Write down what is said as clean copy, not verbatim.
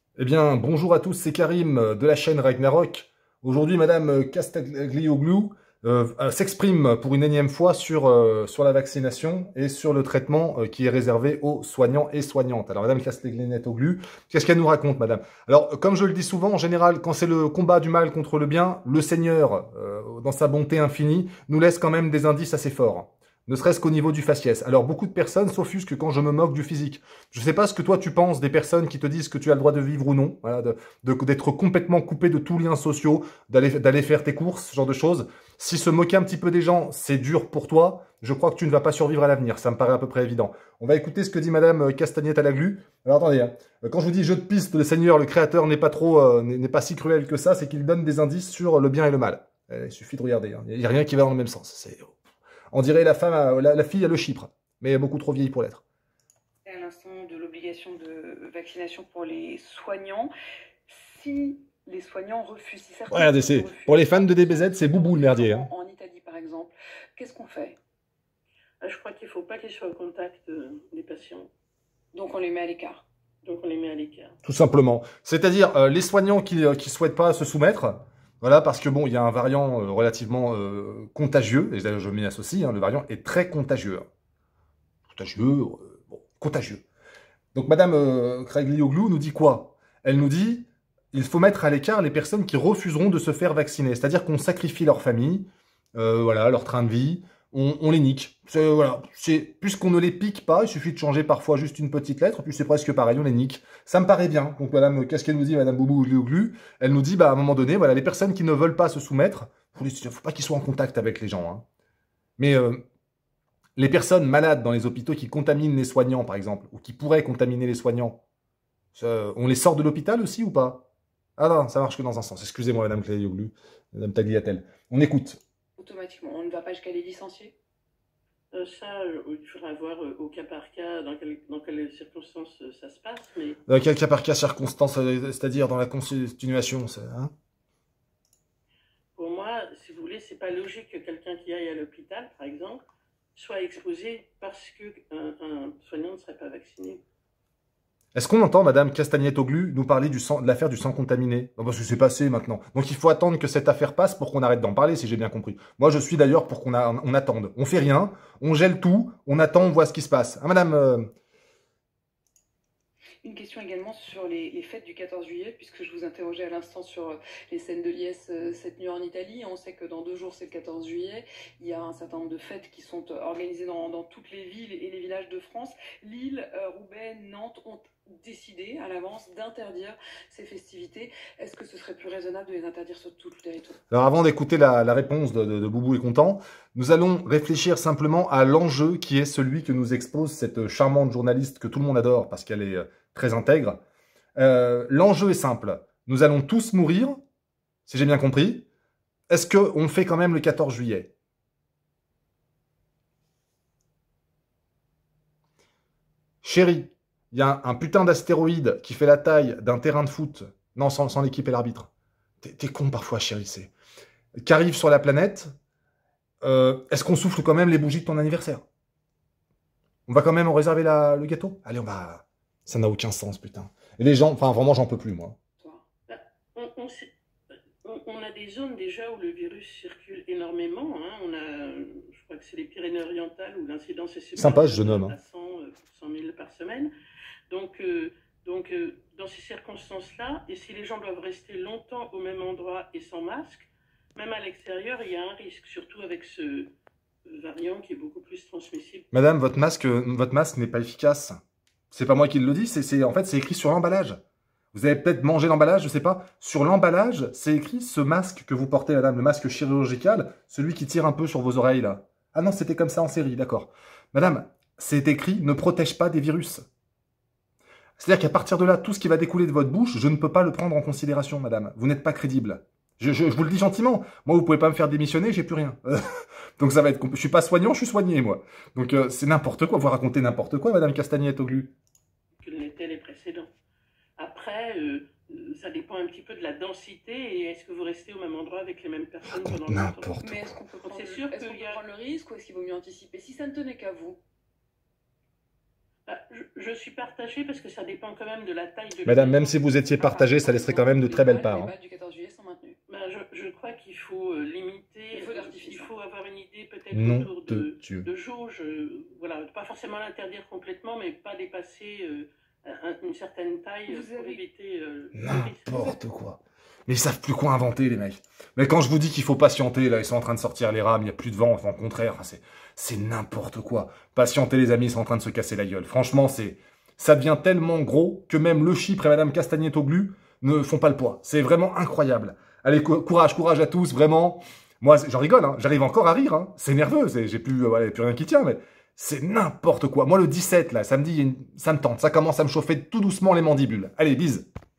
Eh bien, bonjour à tous, c'est Karim de la chaîne Ragnarok. Aujourd'hui, Madame Castaglioglou s'exprime pour une énième fois sur la vaccination et sur le traitement qui est réservé aux soignants et soignantes. Alors, Madame Castaglioglou, qu'est-ce qu'elle nous raconte, Madame? Alors, comme je le dis souvent, en général, quand c'est le combat du mal contre le bien, le Seigneur, dans sa bonté infinie, nous laisse quand même des indices assez forts. Ne serait-ce qu'au niveau du faciès. Alors, beaucoup de personnes s'offusquent quand je me moque du physique. Je sais pas ce que toi tu penses des personnes qui te disent que tu as le droit de vivre ou non, voilà, d'être complètement coupé de tous liens sociaux, d'aller faire tes courses, ce genre de choses. Si se moquer un petit peu des gens, c'est dur pour toi, je crois que tu ne vas pas survivre à l'avenir, ça me paraît à peu près évident. On va écouter ce que dit Madame Castagnette à la glu. Alors attendez, hein. Quand je vous dis jeu de piste, le Seigneur, le Créateur n'est pas trop, n'est pas si cruel que ça, c'est qu'il donne des indices sur le bien et le mal. Il suffit de regarder, hein. Il n'y a rien qui va dans le même sens. On dirait la femme, la fille a le chypre, mais beaucoup trop vieille pour l'être. À l'instant de l'obligation de vaccination pour les soignants. Si les soignants refusent, si certains Regardez, pour les fans de DBZ, c'est boubou le merdier. Hein. En Italie par exemple, qu'est-ce qu'on fait? Je crois qu'il ne faut pas qu'ils soient au contact des patients. Donc on les met à l'écart. Donc on les met à l'écart. Tout simplement. C'est-à-dire les soignants qui souhaitent pas se soumettre, voilà, parce que bon, il y a un variant relativement contagieux, et je m'y associe, hein, le variant est très contagieux. Contagieux, bon, contagieux. Donc Madame Craiglie-Oglou nous dit quoi? Elle nous dit, il faut mettre à l'écart les personnes qui refuseront de se faire vacciner. C'est-à-dire qu'on sacrifie leur famille, voilà, leur train de vie, on les nique. Voilà, puisqu'on ne les pique pas, il suffit de changer parfois juste une petite lettre, puis c'est presque pareil, on les nique. Ça me paraît bien. Donc Madame, qu'est-ce qu'elle nous dit, Madame Boubou-Glu? Elle nous dit, bah à un moment donné, voilà, les personnes qui ne veulent pas se soumettre, faut pas qu'ils soient en contact avec les gens. Hein. Mais les personnes malades dans les hôpitaux qui contaminent les soignants, par exemple, ou qui pourraient contaminer les soignants, on les sort de l'hôpital aussi ou pas? Ah non, ça marche que dans un sens. Excusez-moi, Madame Clélioglu, Madame Tagliatelle. On écoute. Automatiquement, on ne va pas jusqu'à les licencier. Il faudra voir au cas par cas dans quelles circonstances ça se passe. Mais... Dans quel cas par cas circonstance, c'est-à-dire dans la continuation, hein? Pour moi, si vous voulez, c'est pas logique que quelqu'un qui aille à l'hôpital, par exemple, soit exposé parce qu'un soignant ne serait pas vacciné. Est-ce qu'on entend Madame Castagnette-Oglu nous parler de l'affaire du sang contaminé? Non, parce que c'est passé maintenant. Donc il faut attendre que cette affaire passe pour qu'on arrête d'en parler, si j'ai bien compris. Moi, je suis d'ailleurs pour qu'on attende. On fait rien, on gèle tout, on attend, on voit ce qui se passe. Hein, Madame Une question également sur les fêtes du 14 juillet, puisque je vous interrogeais à l'instant sur les scènes de liesse cette nuit en Italie. On sait que dans 2 jours, c'est le 14 juillet. Il y a un certain nombre de fêtes qui sont organisées dans toutes les villes et les villages de France. Lille, Roubaix, Nantes ont décidé à l'avance d'interdire ces festivités. Est-ce que ce serait plus raisonnable de les interdire sur tout le territoire? Alors avant d'écouter la réponse de Boubou est content, nous allons réfléchir simplement à l'enjeu qui est celui que nous expose cette charmante journaliste que tout le monde adore parce qu'elle est très intègre. L'enjeu est simple. Nous allons tous mourir, si j'ai bien compris. Est-ce qu'on fait quand même le 14 juillet? Chérie, il y a un putain d'astéroïde qui fait la taille d'un terrain de foot. Non, sans l'équipe et l'arbitre. T'es con parfois, chérie, c'est... Qui arrive sur la planète, est-ce qu'on souffle quand même les bougies de ton anniversaire? On va quand même en réserver le gâteau? Allez, on va... Ça n'a aucun sens, putain. Et les gens, enfin, vraiment, j'en peux plus, moi. On a des zones déjà où le virus circule énormément. Hein. Je crois que c'est les Pyrénées-Orientales où l'incidence est Sympa, ce supérieure jeune homme. Hein. à 100 000 par semaine. Donc, dans ces circonstances-là, et si les gens doivent rester longtemps au même endroit et sans masque, même à l'extérieur, il y a un risque, surtout avec ce variant qui est beaucoup plus transmissible. Madame, votre masque n'est pas efficace. C'est pas moi qui le dis, en fait, c'est écrit sur l'emballage. Vous avez peut-être mangé l'emballage, je sais pas. Sur l'emballage, c'est écrit ce masque que vous portez, madame, le masque chirurgical, celui qui tire un peu sur vos oreilles, là. Ah non, c'était comme ça en série, d'accord. Madame, c'est écrit « ne protège pas des virus ». C'est-à-dire qu'à partir de là, tout ce qui va découler de votre bouche, je ne peux pas le prendre en considération, madame. Vous n'êtes pas crédible. Je vous le dis gentiment. Moi, vous pouvez pas me faire démissionner, j'ai plus rien. Donc ça va être... Je suis pas soignant, je suis soigné, moi. Donc c'est n'importe quoi, vous racontez n'importe quoi, madame Castagnette-Oglu. Que l'étaient les précédents. Après, ça dépend un petit peu de la densité et est-ce que vous restez au même endroit avec les mêmes personnes pendant longtemps. N'importe quoi. Mais est-ce qu'on peut prendre le risque ou est-ce qu'il vaut mieux anticiper? Si ça ne tenait qu'à vous. je suis partagée parce que ça dépend quand même de la taille de Madame, même l'événement. si vous étiez partagé, ça laisserait quand même de très belles parts. Les Hein. balles du 14 juillet sont maintenues. Ben, je crois qu'il faut limiter, Il faut d'artifice, il hein. faut avoir une idée peut-être Nom autour de Dieu. de jauge, voilà, pas forcément l'interdire complètement, mais pas dépasser une certaine taille Vous pour avez- éviter le risque. N'importe quoi. Mais ils savent plus quoi inventer, les mecs. Mais quand je vous dis qu'il faut patienter, là, ils sont en train de sortir les rames, il n'y a plus de vent, enfin, au contraire, enfin, c'est n'importe quoi. Patientez, les amis, ils sont en train de se casser la gueule. Franchement, ça devient tellement gros que même Le Chypre et Madame Castagnet-Oglu ne font pas le poids. C'est vraiment incroyable. Allez, courage, courage à tous, vraiment. Moi, j'en rigole, hein. J'arrive encore à rire, hein. C'est nerveux, j'ai plus, voilà, plus rien qui tient, mais c'est n'importe quoi. Moi, le 17, là, samedi, ça me tente. Ça commence à me chauffer tout doucement les mandibules. Allez, bise.